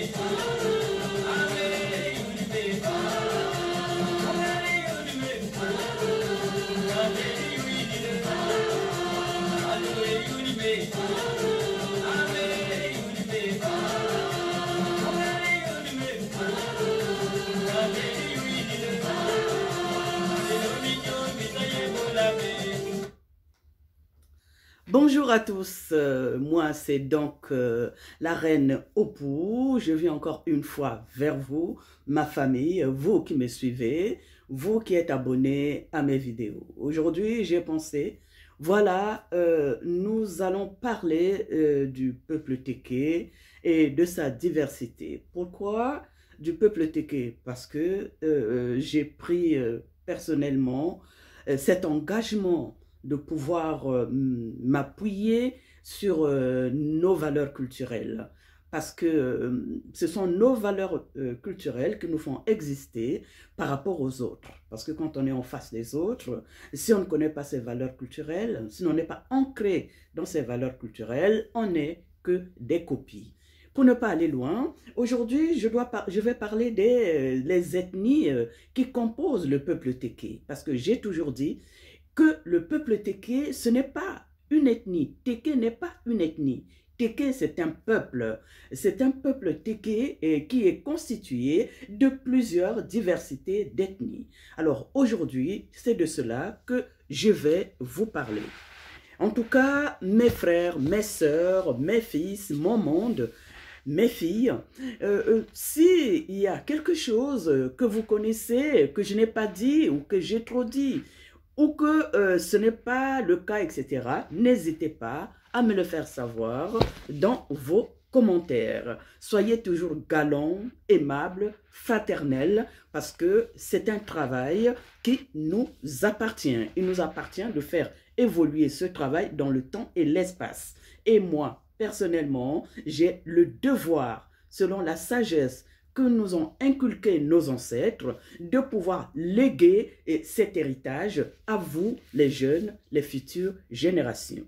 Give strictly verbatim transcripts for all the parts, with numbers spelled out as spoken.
Bonjour à tous, euh, moi c'est donc euh, la reine Opou. Je viens encore une fois vers vous, ma famille, vous qui me suivez, vous qui êtes abonnés à mes vidéos. Aujourd'hui j'ai pensé, voilà, euh, nous allons parler euh, du peuple Téké et de sa diversité. Pourquoi du peuple Téké? Parce que euh, j'ai pris euh, personnellement euh, cet engagement de pouvoir euh, m'appuyer sur euh, nos valeurs culturelles. Parce que euh, ce sont nos valeurs euh, culturelles qui nous font exister par rapport aux autres. Parce que quand on est en face des autres, si on ne connaît pas ces valeurs culturelles, si on n'est pas ancré dans ces valeurs culturelles, on n'est que des copies. Pour ne pas aller loin, aujourd'hui, je, je vais parler des euh, les ethnies euh, qui composent le peuple Téké. Parce que j'ai toujours dit que le peuple Téké, ce n'est pas une ethnie. Téké n'est pas une ethnie. Téké, c'est un peuple. C'est un peuple Téké eh, qui est constitué de plusieurs diversités d'ethnies. Alors aujourd'hui, c'est de cela que je vais vous parler. En tout cas, mes frères, mes sœurs, mes fils, mon monde, mes filles, euh, euh, s'il y a quelque chose que vous connaissez, que je n'ai pas dit ou que j'ai trop dit, ou que euh, ce n'est pas le cas, et cetera, n'hésitez pas à me le faire savoir dans vos commentaires. Soyez toujours galants, aimables, fraternels, parce que c'est un travail qui nous appartient. Il nous appartient de faire évoluer ce travail dans le temps et l'espace. Et moi, personnellement, j'ai le devoir, selon la sagesse que nous ont inculqué nos ancêtres, de pouvoir léguer cet héritage à vous, les jeunes, les futures générations.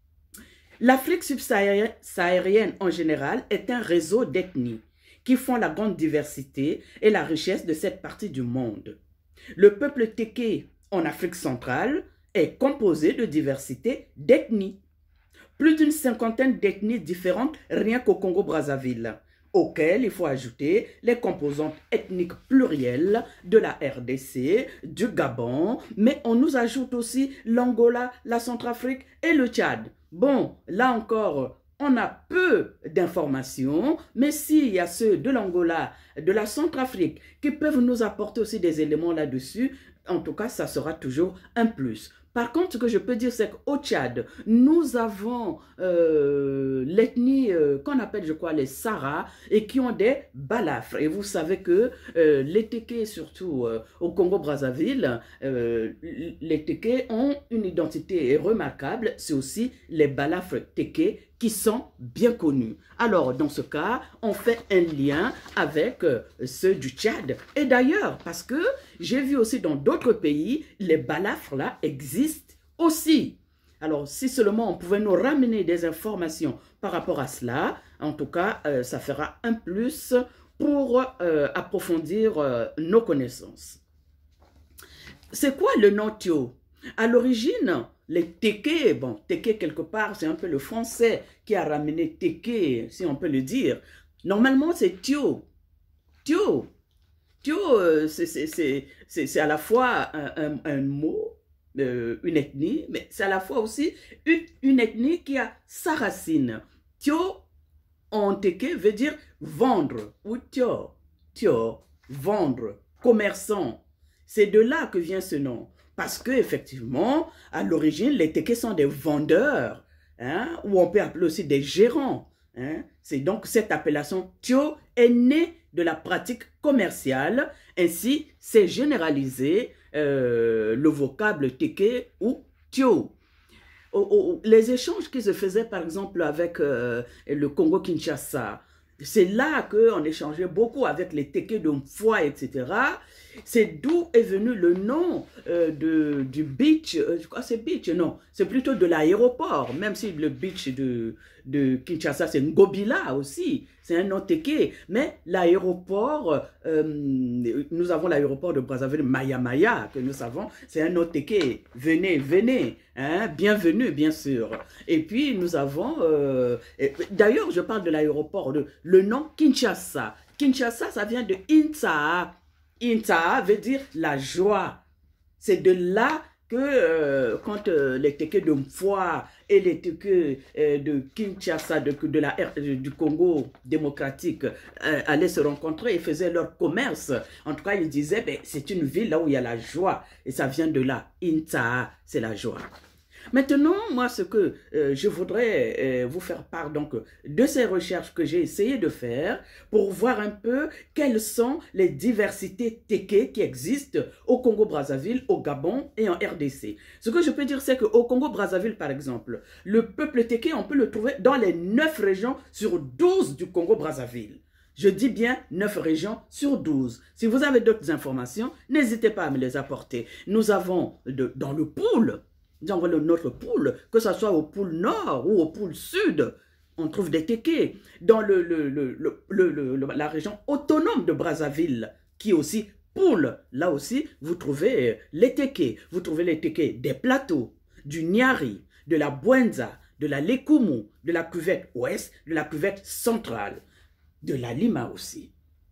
L'Afrique subsaharienne en général est un réseau d'ethnies qui font la grande diversité et la richesse de cette partie du monde. Le peuple Téké en Afrique centrale est composé de diversité d'ethnies. Plus d'une cinquantaine d'ethnies différentes rien qu'au Congo-Brazzaville, auxquelles il faut ajouter les composantes ethniques plurielles de la R D C, du Gabon, mais on nous ajoute aussi l'Angola, la Centrafrique et le Tchad. Bon, là encore, on a peu d'informations, mais s'il y a ceux de l'Angola, de la Centrafrique, qui peuvent nous apporter aussi des éléments là-dessus, en tout cas, ça sera toujours un plus. Par contre, ce que je peux dire, c'est qu'au Tchad, nous avons euh, l'ethnie euh, qu'on appelle, je crois, les Sara, et qui ont des balafres. Et vous savez que euh, les Téké, surtout euh, au Congo-Brazzaville, euh, les Téké ont une identité remarquable. C'est aussi les balafres Téké qui sont bien connus. Alors, dans ce cas, on fait un lien avec euh, ceux du Tchad. Et d'ailleurs, parce que j'ai vu aussi dans d'autres pays, les balafres là existent aussi. Alors, si seulement on pouvait nous ramener des informations par rapport à cela, en tout cas, euh, ça fera un plus pour euh, approfondir euh, nos connaissances. C'est quoi le nom Tio? À l'origine, les Téké, bon, Téké quelque part, c'est un peu le français qui a ramené Téké, si on peut le dire. Normalement, c'est Tio. Tio. Tio, euh, c'est à la fois un, un, un mot, euh, une ethnie, mais c'est à la fois aussi une, une ethnie qui a sa racine. Tio, en Téké, veut dire vendre, ou Tio. Tio, vendre, commerçant. C'est de là que vient ce nom. Parce que effectivement, à l'origine, les Téké sont des vendeurs, hein, ou on peut appeler aussi des gérants. Hein. C'est donc cette appellation Tio est née de la pratique commerciale. Ainsi, c'est généralisé euh, le vocable Téké ou Tio. Oh, oh, les échanges qui se faisaient par exemple avec euh, le Congo-Kinshasa, c'est là qu'on échangeait beaucoup avec les Téké de Mfoua, et cetera. C'est d'où est venu le nom euh, de, du beach, euh, je crois c'est beach, non, c'est plutôt de l'aéroport, même si le beach de, de Kinshasa, c'est Ngobila aussi, c'est un nom Téké. Mais l'aéroport, euh, nous avons l'aéroport de Brazzaville, Maya Maya, que nous savons, c'est un nom Téké. Venez, venez, hein, bienvenue, bien sûr. Et puis, nous avons, euh, d'ailleurs, je parle de l'aéroport, le nom Kinshasa. Kinshasa, ça vient de Inta. Inta veut dire la joie. C'est de là que euh, quand euh, les Téké de Mfoua et les Téké euh, de Kinshasa, de, de la, du Congo démocratique, euh, allaient se rencontrer et faisaient leur commerce. En tout cas, ils disaient, ben, c'est une ville là où il y a la joie. Et ça vient de là. Inta, c'est la joie. Maintenant, moi, ce que euh, je voudrais euh, vous faire part donc de ces recherches que j'ai essayé de faire pour voir un peu quelles sont les diversités Téké qui existent au Congo-Brazzaville, au Gabon et en R D C. Ce que je peux dire, c'est qu'au Congo-Brazzaville, par exemple, le peuple Téké, on peut le trouver dans les neuf régions sur douze du Congo-Brazzaville. Je dis bien neuf régions sur douze. Si vous avez d'autres informations, n'hésitez pas à me les apporter. Nous avons de, dans le pool, dans notre pôle, que ce soit au pôle nord ou au pôle sud, on trouve des Téké. Dans le, le, le, le, le, le, la région autonome de Brazzaville, qui est aussi pôle, là aussi, vous trouvez les Téké. Vous trouvez les Téké des plateaux, du Niari, de la Bwenza, de la Lekumu, de la cuvette ouest, de la cuvette centrale, de la Lima aussi.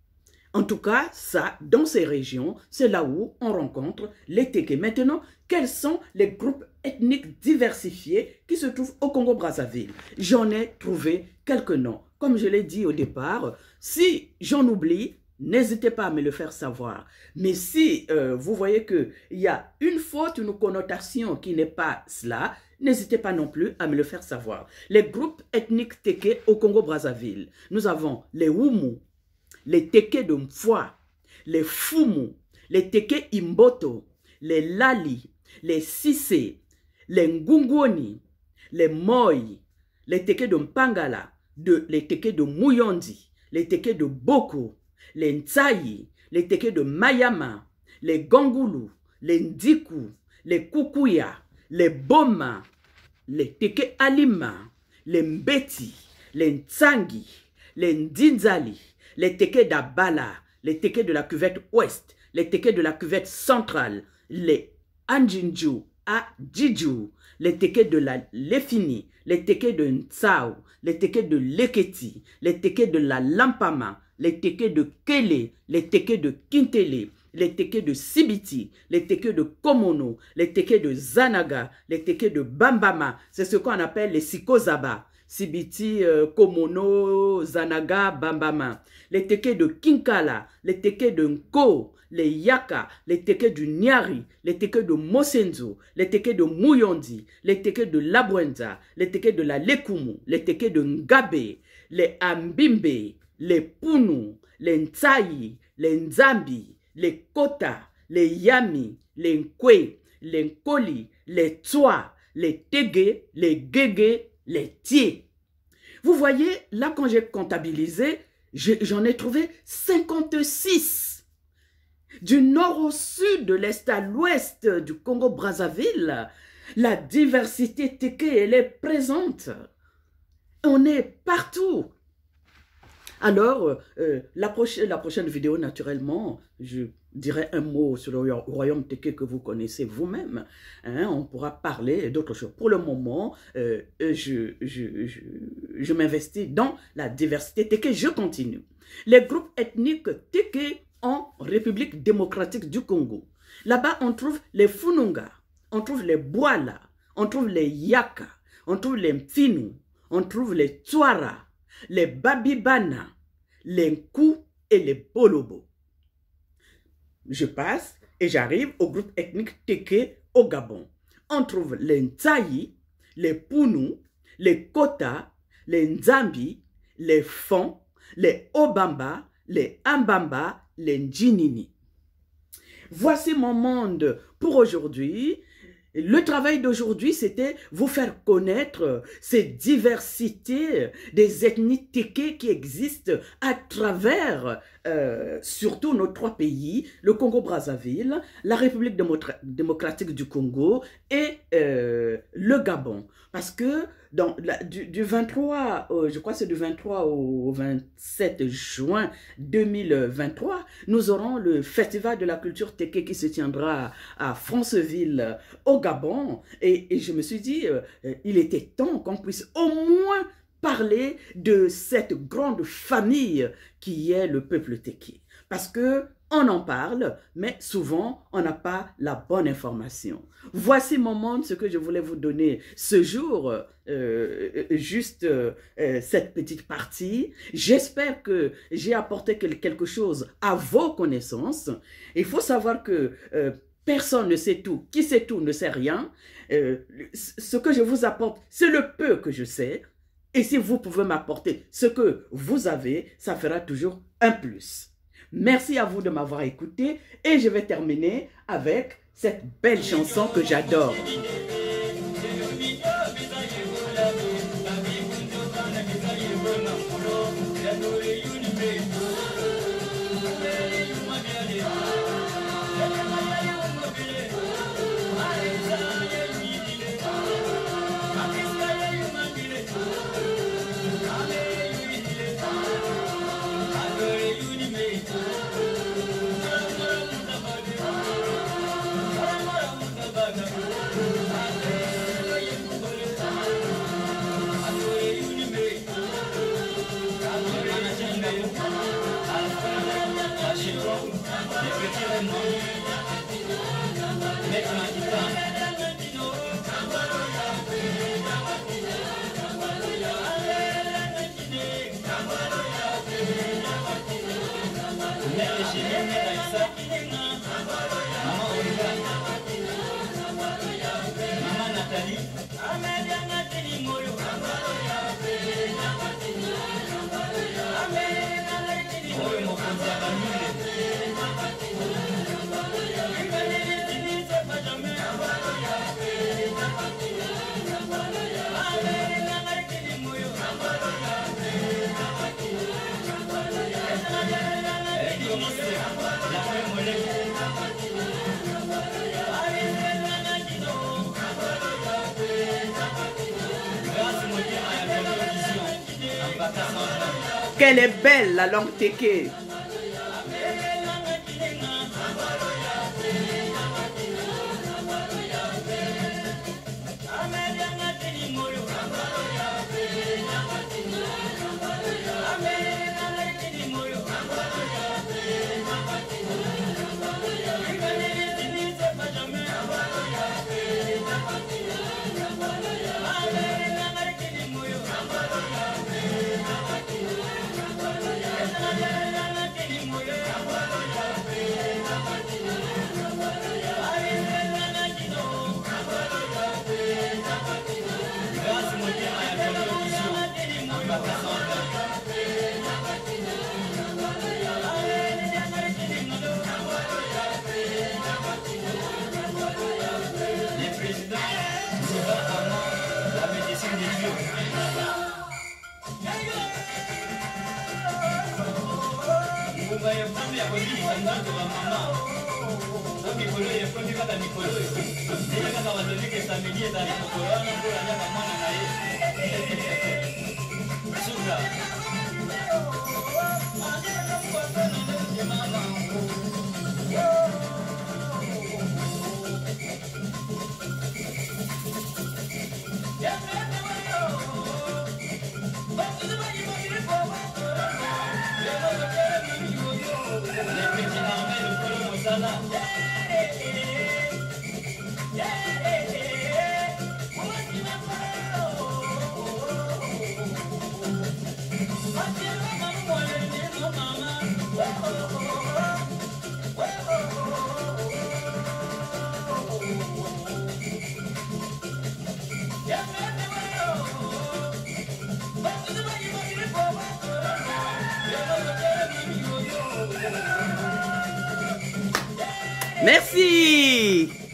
En tout cas, ça, dans ces régions, c'est là où on rencontre les Téké. Maintenant, quels sont les groupes ethniques diversifiés qui se trouvent au Congo-Brazzaville? J'en ai trouvé quelques noms. Comme je l'ai dit au départ, si j'en oublie, n'hésitez pas à me le faire savoir. Mais si euh, vous voyez qu'il y a une faute, une connotation qui n'est pas cela, n'hésitez pas non plus à me le faire savoir. Les groupes ethniques Téké au Congo-Brazzaville, nous avons les Wumu, les Téké de Mfoua, les Fumu, les Téké Imboto, les Lali, les Sissé, les Ngungoni, les Moi, les Téké de Mpangala, de, les Téké de Mouyondi, les Téké de Boko, les Ntsayi, les Téké de Mayama, les Gangulu, les Ndiku, les Kukuya, les Boma, les Téké Alima, les Mbeti, les Ntsangi, les Ndinzali, les Téké d'Abala, les Téké de la cuvette ouest, les Téké de la cuvette centrale, les Anjinju à Djidju, les Téké de la Lefini, les Téké de Ntsao, les Téké de Leketi, les Téké de la Lampama, les Téké de Kele, les Téké de Kintele, les Téké de Sibiti, les Téké de Komono, les Téké de Zanaga, les Téké de Bambama, c'est ce qu'on appelle les Sikozaba. Sibiti, euh, Komono, Zanaga, Bambama, les Téké de Kinkala, les Téké de Nko, les Yaka, les Téké du Niari, les Téké de Mosenzo, les Téké de Mouyondi, les Téké de Labwenza, les Téké de la Lekumu, les Téké de Ngabe, les Ambimbe, les Punu, les Ntsayi, les Nzambi, les Kota, les Yami, les Nkwe, les Nkoli, les Tswa, les Tégué, les Gégé, les Tiers. Vous voyez, là, quand j'ai comptabilisé, j'en ai trouvé cinquante-six. Du nord au sud, de l'est à l'ouest du Congo-Brazzaville, la diversité Téké, elle est présente. On est partout. Alors, euh, la, prochaine, la prochaine vidéo, naturellement, je dirai un mot sur le royaume Téké que vous connaissez vous-même. Hein, on pourra parler d'autres choses. Pour le moment, euh, je, je, je, je m'investis dans la diversité Téké. Je continue. Les groupes ethniques Téké en République démocratique du Congo. Là-bas, on trouve les Fununga, on trouve les Bwala, on trouve les Yaka, on trouve les Mfinu, on trouve les Tswara, les Babibana, les Nkou et les Bolobo. Je passe et j'arrive au groupe ethnique Téké au Gabon. On trouve les Ntsayi, les Punu, les Kota, les Nzambi, les Fon, les Obamba, les Ambamba, les Ndjinini. Voici mon monde pour aujourd'hui. Le travail d'aujourd'hui, c'était vous faire connaître ces diversités des ethnies Téké qui existent à travers euh, surtout nos trois pays, le Congo-Brazzaville, la République démocratique du Congo et euh, le Gabon. Parce que dans la, du, du vingt-trois, euh, je crois que c'est du vingt-trois au vingt-sept juin deux mille vingt-trois, nous aurons le Festival de la culture Téké qui se tiendra à, à Franceville, au Gabon. Et, et je me suis dit, euh, il était temps qu'on puisse au moins parler de cette grande famille qui est le peuple Téké. Parce que on en parle, mais souvent, on n'a pas la bonne information. Voici mon monde, ce que je voulais vous donner ce jour, euh, juste euh, cette petite partie. J'espère que j'ai apporté quelque chose à vos connaissances. Il faut savoir que euh, personne ne sait tout. Qui sait tout ne sait rien. Euh, ce que je vous apporte, c'est le peu que je sais. Et si vous pouvez m'apporter ce que vous avez, ça fera toujours un plus. Merci à vous de m'avoir écouté et je vais terminer avec cette belle chanson que j'adore. Qu'elle est belle la langue Téké. Merci.